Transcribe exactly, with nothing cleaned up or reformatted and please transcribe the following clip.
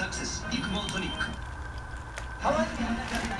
サクセス育毛トニック。 ハワイ